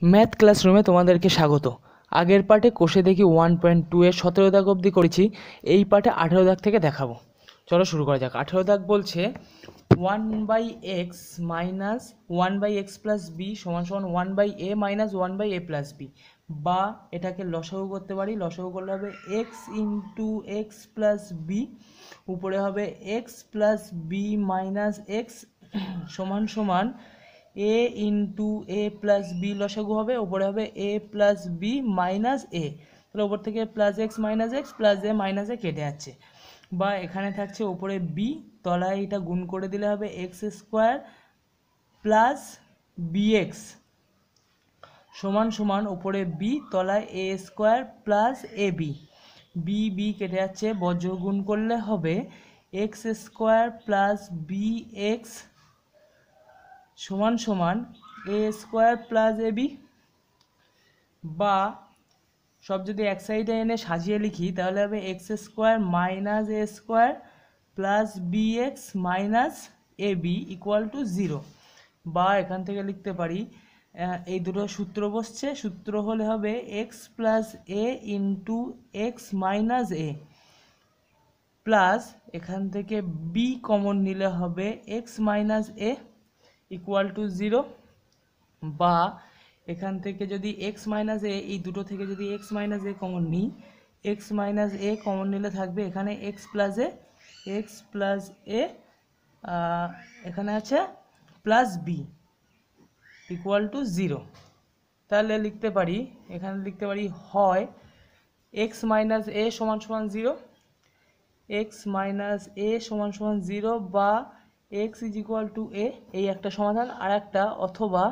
Math ক্লাসরুমে তোমাদেরকে স্বাগত। আগের পার্টে কোষে দেখি 1.2 এর 17 দাগ অবধি করেছি, এই পার্টে 18 দাগ থেকে দেখাবো। চলো শুরু করা যাক। 18 দাগ বলছে 1/x minus 1/x plus b সমান সমান 1/a minus 1/a plus B, বা এটাকে লসাগু করতে পারি। লসাগু করলে হবে x into x plus b, উপরে হবে x plus b minus x সমান সমান a into a plus b লসাগু হবে, ওপরে হবে a plus b minus a, তাহলে ওপর থেকে plus x plus a minus a কেটে যাচ্ছে। বা এখানে থাকছে ওপরে বি, তলায় এটা গুণ করে দিলে হবে এক্স স্কোয়ার প্লাস বিএক্স সমান সমান ওপরে বি, তলায় a square plus a b. B b কেটে যাচ্ছে, বজ্র গুণ করলে হবে x square plus b x সমান সমান a square plus a b. বা সব যদি এক সাইডে এনে সাজিয়ে লিখি তাহলে হবে x square minus a square plus b x minus a b equal to 0। বা এখান থেকে লিখতে পারি, এই দুটো সূত্র বসছে, সূত্র হলে হবে x plus a into x minus a plus এখান থেকে বি কমন নিলে হবে x minus a equal to 0। বা এখান থেকে যদি এক্স মাইনাস এ, এই দুটো থেকে যদি এক্স মাইনাস এ কমন নিই, এক্স মাইনাস এ কমন নিলে থাকবে এখানে এক্স প্লাস এ এখানে আছে প্লাস বি ইকুয়াল টু 0। তাহলে লিখতে পারি, এখানে লিখতে পারি হয় এক্স মাইনাস এ সমান সমান 0, এক্স মাইনাস এ সমান সমান 0, বা x is equal to a, এই একটা সমাধান। আর একটা অথবা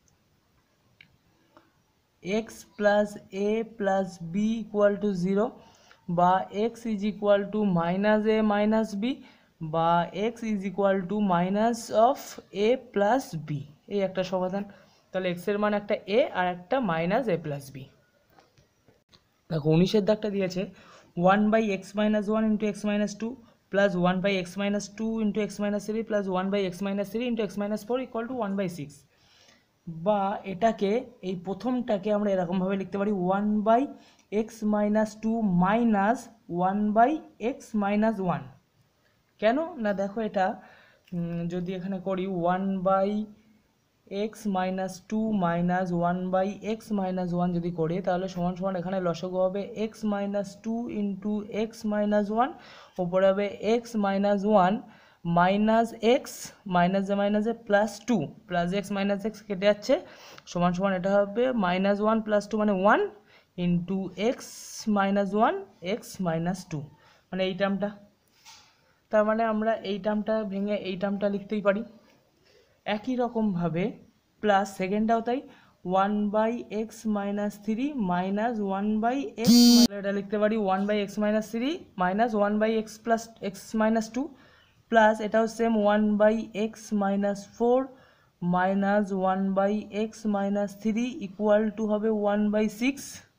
x plus a plus b equal to 0, বা x is equal to minus a minus b, বা x is equal to minus of a plus b, এই একটা সমাধান। তাহলে এক্সের মান একটা এ আর একটা মাইনাস এ প্লাস বি। দেখো 19-এর দাগটা দিয়েছে 1/x minus 1 into x minus 2 plus 1/x minus 2 into x minus 3 plus 1/x minus 3 into x minus 4 equal to 1/6। বা এটাকে, এই প্রথমটাকে আমরা এরকমভাবে লিখতে পারি 1/x minus 2 minus 1/x minus 1। কেন না, দেখো এটা যদি এখানে করি 1/x minus 2 minus 1/x minus 1 যদি করি, তাহলে সমান সমান এখানে লসাগু হবে x minus 2 into x minus 1, ওপরে হবে x মাইনাস 1 মাইনাস এক্স মাইনাসে plus 2, plus x minus x কেটে যাচ্ছে, সমান সমান এটা হবে মাইনাস 1 প্লাস 2 মানে 1 into x minus 1 x minus 2, মানে এই টার্মটা। তার মানে আমরা এই টার্মটা ভেঙে এই টার্মটা লিখতেই পারি। একই রকমভাবে প্লাস সেকেন্ডটাও তাই, 1/x মাইনাস 3 মাইনাস 1/x, এটা লিখতে পারি 1/x minus 3 minus 1/x plus x minus 2, plus এটাও same 1/x minus 4 minus 1/x minus 3 equal to হবে 1/6।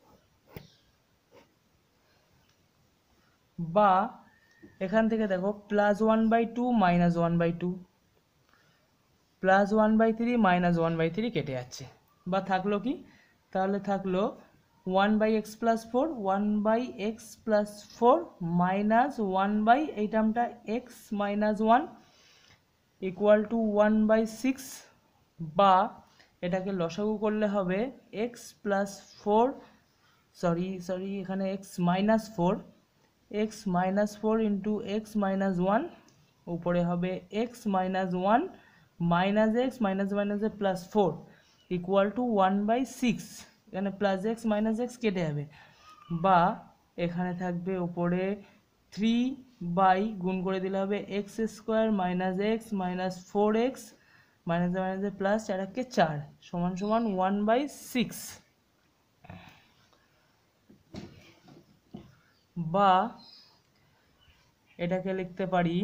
বা এখান থেকে দেখো প্লাস 1/2 মাইনাস 1/2 প্লাস 1/3 মাইনাস 1/3 কেটে যাচ্ছে। বা থাকলো কি, তাহলে থাকলো 1/x plus 4 1/x plus 4 minus 1 এই টার্মটা x মাইনাস 1 ইকুয়াল টু 1/6। বা এটাকে লসাগু করলে হবে x প্লাস 4 সরি এখানে x minus 4 into x minus 1, উপরে হবে x মাইনাস 1 মাইনাস এক্স মাইনাসে প্লাস 4 ইকুয়াল টু 1/6। এখানে প্লাস এক্স মাইনাস এক্স কেটে যাবে। বা এখানে থাকবে উপরে 3 গুণ করে দিলে হবে x square minus x minus 4x মাইনাসে প্লাস 4 4 সমান সমান 1/6। বা এটাকে লিখতে পারি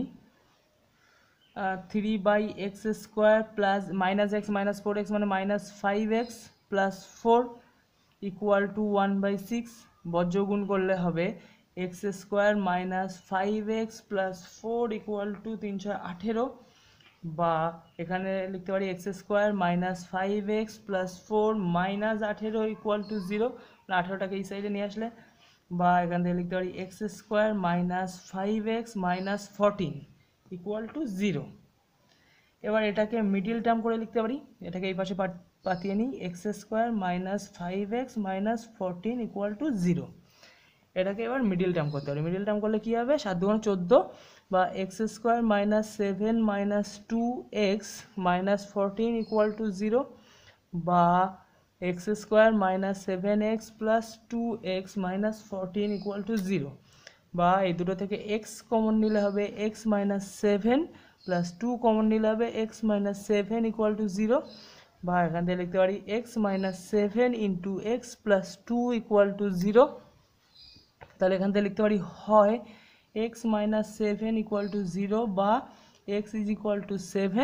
3/x square plus minus x minus 4x মানে minus 5x plus 4 equal to 1/6। বজ্র গুণ করলে হবে x² minus 5x plus 4 equal two 3 6 18 বা এখানে লিখতে পারি x square minus 5x plus 4 minus 18 equal to 0, 18টাকে এই সাইডে নিয়ে আসলে, বা এখান থেকে লিখতে পারি x square minus 5x minus 14 equal to 0। এবার এটাকে মিডিল টার্ম করে লিখতে পারি, এটাকে এই পাশে পাঠিয়ে নিই, x square minus 5x minus 14 equal to 0। এটাকে এবার মিডিল টার্ম করতে পারি, মিডিল টার্ম করলে কী হবে, 7 দুগুণে 14, বা x square minus 7 minus 2x minus 14 equal to 0, বা x square minus 7x plus 2x minus 14 equal to 0, বা এই দুটো থেকে এক্স কমন নিলে হবে এক্স মাইনাস 7 প্লাস 2 কমন নিলে হবে এক্স মাইনাস 7 ইকুয়াল টু 0, বা এখান থেকে লিখতে পারি x minus 7 into x plus 2 equal to 0। তাহলে এখান থেকে লিখতে পারি হয় এক্স মাইনাস 7 ইকুয়াল টু 0 বা এক্স ইজ ইকুয়াল টু 7,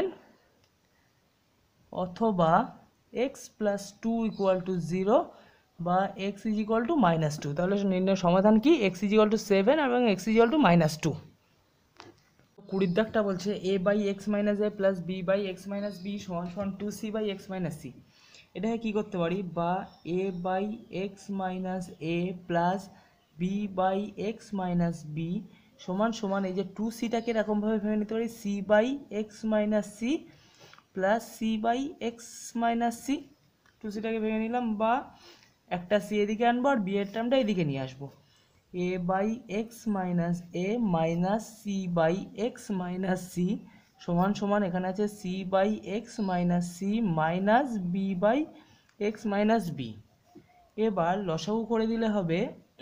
অথবা এক্স প্লাস 2 ইকুয়াল টু 0 বা x is equal to minus 2। তাহলে নির্ণয়ের সমাধান কি, এক্স ইজ ইকুয়াল টু 7 এবং x is equal to minus 2। 20 দাগটা বলছে a by x minus a plus b by x minus b সমান সমান 2c by x minus C. এটাকে কী করতে পারি, বা a by x minus a plus b by x minus b সমান সমান এই যে 2cটাকে এরকমভাবে ভেবে নিতে পারি c by x minus c plus c by x minus c. 2cটাকে ভেঙে নিলাম, বা একটা সি এদিকে আনবো আর বি এর টার্মটা এদিকে নিয়ে আসবো, a by x minus a minus c by x minus c সমান সমান এখানে আছে c by x minus c minus b by x minus b. এবার লসাগু করে দিলে হবে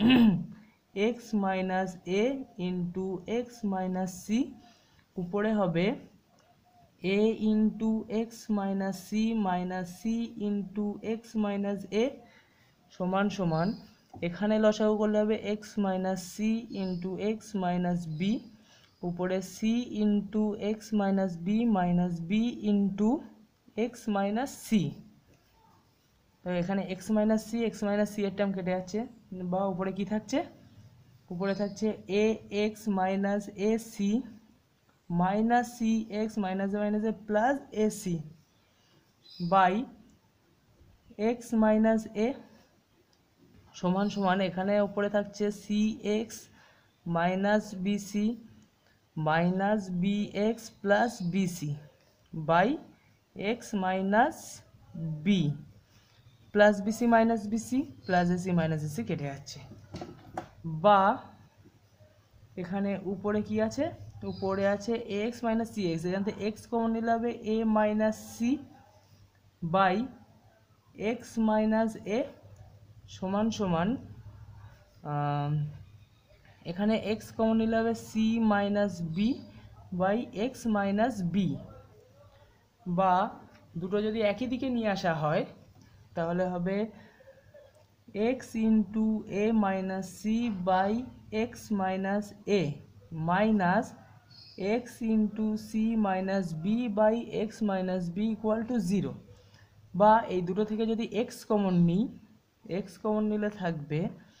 x minus a into x minus c, উপরে হবে a into x minus c minus c into x minus a সমান সমান এখানে লসাগু করলে হবে x minus c into x minus b, উপরে C into x minus b minus b into x minus c. তো এখানে এক্স মাইনাস সি এর টার্ম কেটে যাচ্ছে, বা উপরে কি থাকছে, উপরে থাকছে a x minus a c minus c x minus a plus a c by x minus a সমান সমান এখানে উপরে থাকছে c x minus b c minus b x plus b c by x minus b plus b c minus b c plus a c minus a c কেটে যাচ্ছে, বা এখানে উপরে কি আছে, উপরে আছে a x minus c x, এখান থেকে এক্স কমন নিলে হবে a minus c by x minus a সমান সমান এখানে এক্স কমন নিলে হবে c minus b by x minus b, বা দুটো যদি একই দিকে নিয়ে আসা হয় তাহলে হবে x into a minus c by x minus a minus x into c minus b by x minus b equal to 0, বা এই দুটো থেকে যদি এক্স কমন নিই, এক্স কমন নিলে থাকবে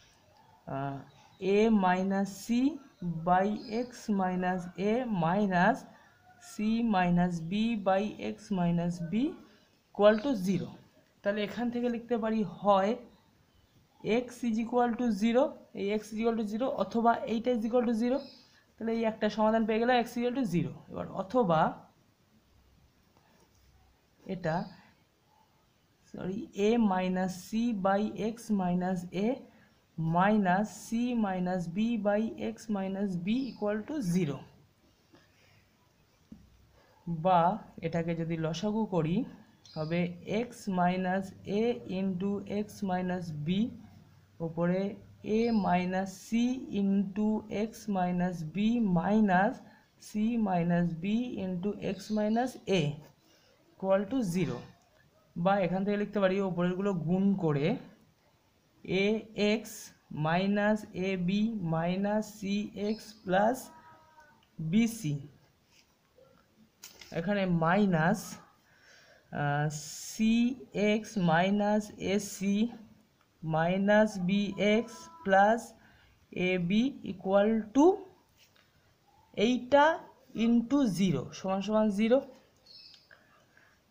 a minus c by x minus a minus c minus b by x minus b equal to 0। তাহলে এখান থেকে লিখতে পারি হয় এক্স ইজ ইকুয়াল টু 0, এই এক্স ইজ ইকুয়াল টু 0, অথবা এইটা ইজ ইকুয়াল টু 0। তাহলে এই একটা সমাধান পেয়ে গেলে এক্স ইকুয়াল টু 0। এবার অথবা এটা sorry a minus c by x minus a minus c minus b by x minus b equal to 0, বা এটাকে যদি লসাগু করি হবে x minus a into x minus b, উপরে a minus c into x minus b minus c minus b into x minus a equal to 0, বা এখান থেকে লিখতে পারি ওপরেরগুলো গুণ করে a x minus a b minus c x plus b c, এখানে minus c x minus a c minus b x plus a b equal to এইটা ইন্টু 0 সমান সমান 0।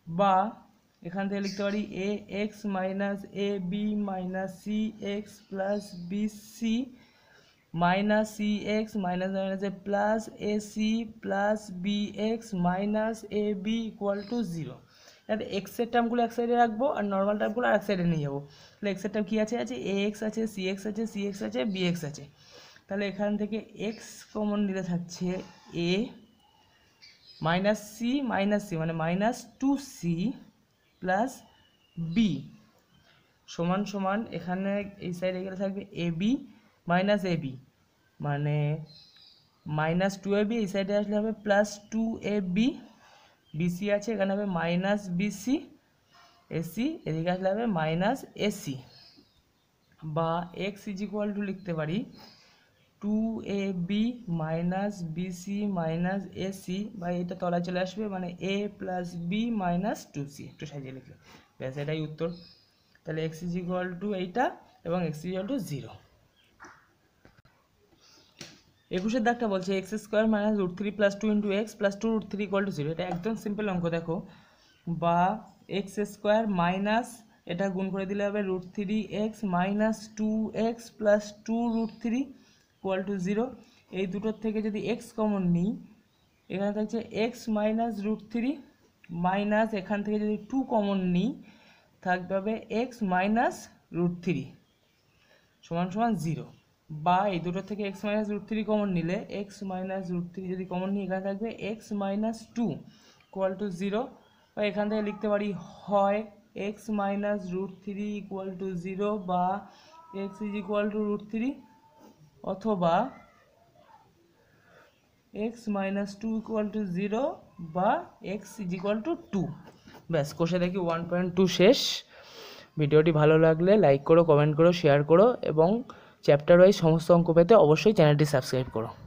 বা এখান থেকে লিখতে পারি a x minus a b minus c x plus b c minus c x minus মাইনাসে plus a c plus b x minus a b equal to 0। তাহলে এক্সের টার্মগুলো এক সাইডে রাখবো আর নর্মাল টার্মগুলো আর এক সাইডে নিয়ে যাবো। তাহলে এক্সের টার্ম কী আছে, এ এক্স আছে, সি এক্স আছে, সি এক্স আছে, বি এক্স আছে। তাহলে এখান থেকে এক্স কমন নিলে থাকছে এ মাইনাস সি মানে মাইনাস 2c প্লাস বি সমান সমান এখানে এই সাইডে গেলে থাকবে a b minus a b মানে মাইনাস 2ab, এই সাইডে আসলে হবে প্লাস 2ab, বিসি আছে এখানে হবে মাইনাস বিসি, এসি এদিকে আসলে হবে মাইনাস এসি। বা এক্স ইজ ইকুয়াল টু লিখতে পারি 2ab minus b c minus a c, বা এটা তলায় চলে আসবে মানে এ প্লাস বি মাইনাস 2c, একটু সাজিয়ে লিখলে ব্যাস এটাই উত্তর। তাহলে এক্স ইজ ইকুয়াল টু এইটা এবং এক্স ইজ ইকুয়াল টু 0। 21 দাগটা বলছে x square minus √3 plus 2 into x plus 2√3 equal to 0। এটা একদম সিম্পল অঙ্ক দেখো। বা এক্স স্কোয়ার মাইনাস এটা গুণ করে দিলে হবে √3x minus 2x plus 2√3 equal to 0। এই দুটোর থেকে যদি এক্স কমন নিই এখানে থাকছে এক্স মাইনাস √3 মাইনাস এখান থেকে যদি 2 কমন নিই থাকবে হবে এক্স মাইনাস √3 সমান সমান 0। বা এই দুটোর থেকে এক্স মাইনাস √3 কমন নিলে এক্স মাইনাস √3 যদি কমন নিই এখানে থাকবে এক্স মাইনাস 2 ইকুয়াল টু 0। বা এখান থেকে লিখতে পারি হয় এক্স মাইনাস √3 ইকুয়াল টু 0 বা এক্স ইজ ইকুয়াল টু √3 অথবা এক্স মাইনাস 2 ইকুয়াল টু 0 বা এক্স ইজ ইকুয়াল টু 2। ব্যাস কোষে দেখি 1.2 শেষ। ভিডিওটি ভালো লাগলে লাইক করো, কমেন্ট করো, শেয়ার করো এবং চ্যাপ্টার ওয়াইজ সমস্ত অঙ্ক পেতে অবশ্যই চ্যানেলটি সাবস্ক্রাইব করো।